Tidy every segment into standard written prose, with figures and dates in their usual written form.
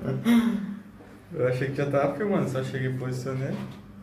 Eu achei que já tava filmando, só cheguei e posicionei.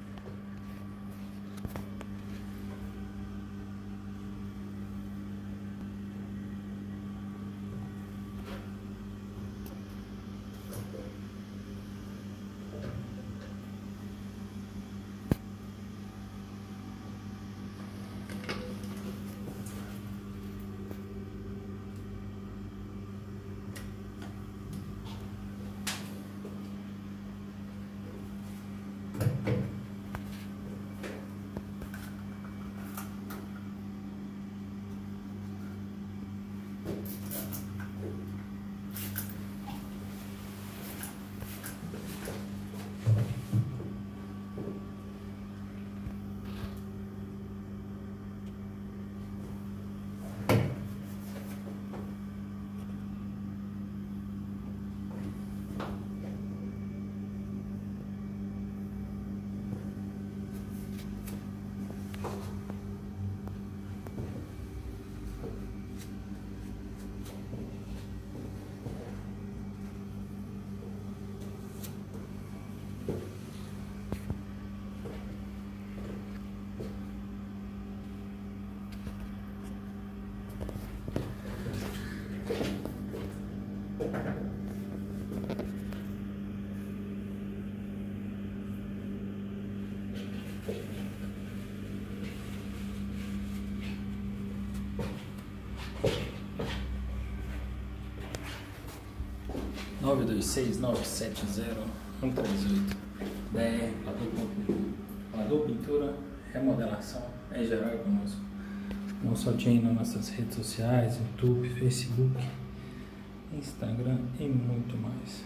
Nove dois seis 970 138 DR Lador Pintura, remodelação em geral conosco. Consulte aí nas nossas redes sociais, YouTube, Facebook, Instagram e muito mais.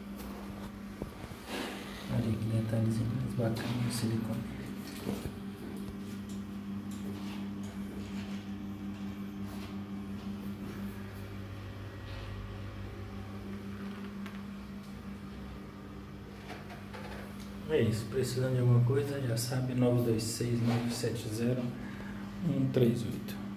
Olha que detalhezinho mais bacana no silicone. É isso, precisando de alguma coisa, já sabe, 926 970 138.